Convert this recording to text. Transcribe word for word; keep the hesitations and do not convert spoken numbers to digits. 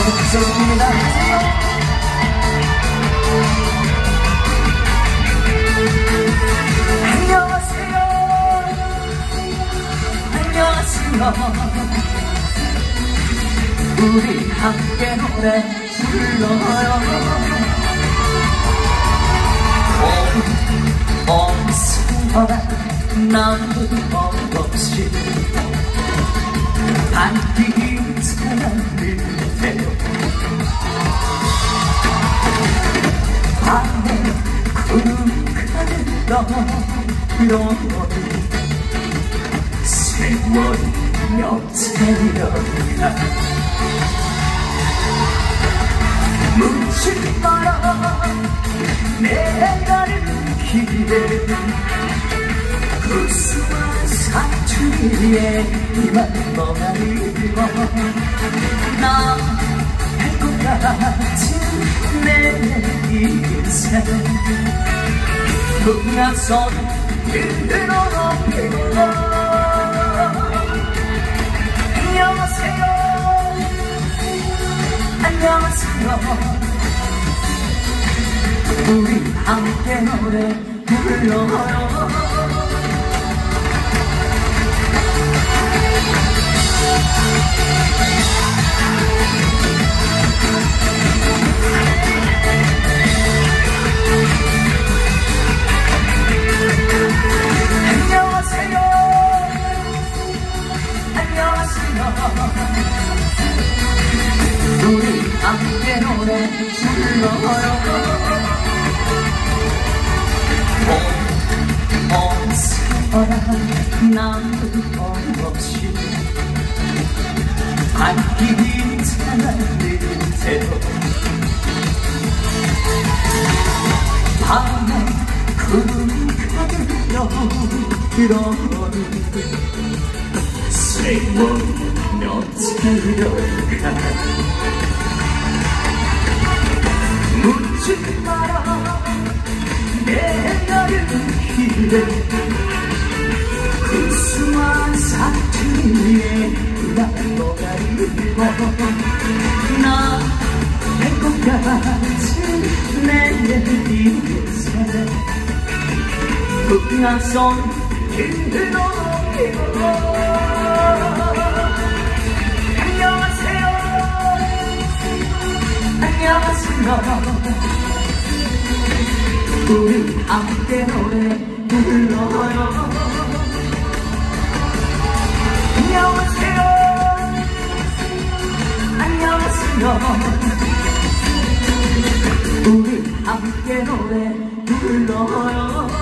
좋습니다. 안녕하세요. 안녕하세요. 우리 함께 노래 불러요. 어디서나 남은 없이 반기차는 듯해요. 밤에 구름 가득 떠오르는 세월이 몇 차례였나. 묻지 마라 내 가는 길에 구수한 사투리에 이만 멍하니 나 할 것 같은 내 인생 흥한선 그대로 피고. 안녕하세요. 안녕하세요. 우리 함께 노래 불러요. 안녕하세요. 안녕하세요. 우리 함께 노래 불러요. 어디서나 남은 없이 안기차는 듯해요. 밤에 구름 가득 들어오는 세월 몇 차례가. 묻지 마라 내 가는 길에 구수한 사투리에 난 녹아들고 나 할 것 같은 내 인생 흥한선 그대로 피고. 안녕하세요. 안녕하세요. 우리 함께 노래 불러요. 안녕하세요. 안녕하세요. 우리 함께 노래 불러요.